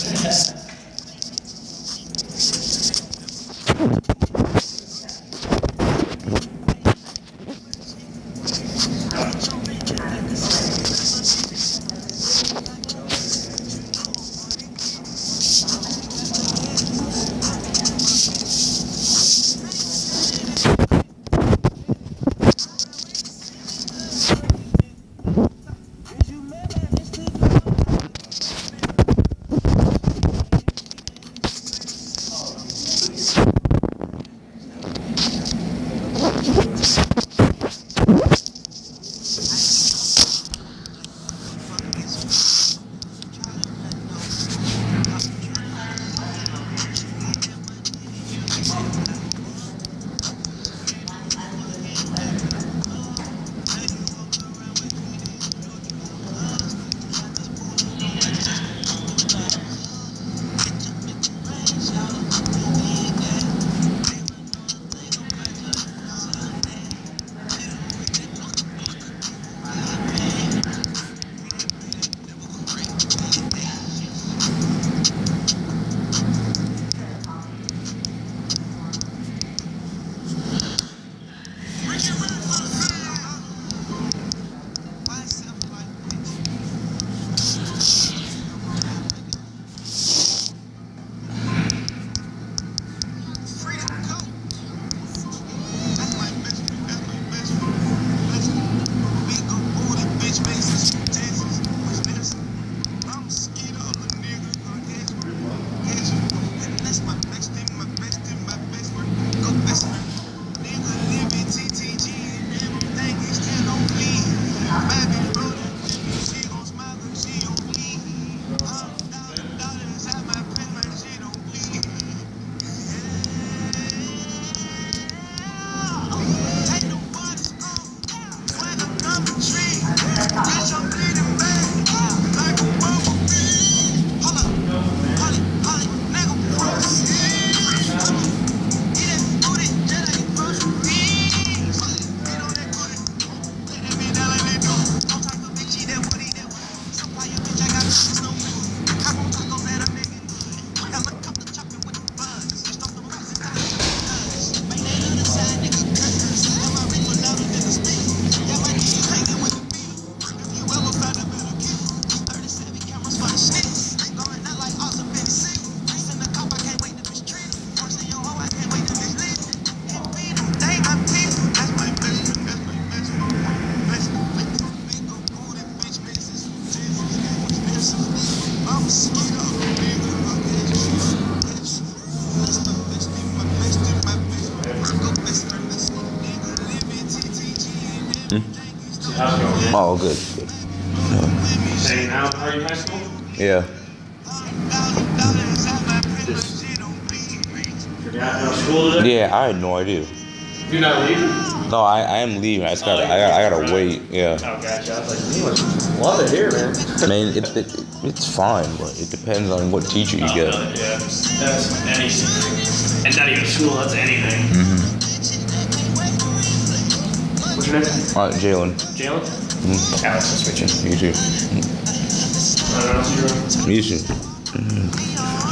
Oh, good. Saying now, are you in high school? Yeah. Forgot no school today? Yeah, I had no idea. You're not leaving? No, I am leaving. I just gotta, I gotta wait. Yeah. Oh, gotcha. I was like, you must love it here, man. I mean, it's fine, but it depends on what teacher you get. Yeah, that's anything. And not even school, that's anything. Mm-hmm. What's your name? Jalen. Jalen? Mm-hmm. Alex, nice to meet you. You too. I don't know. You too. Mm-hmm.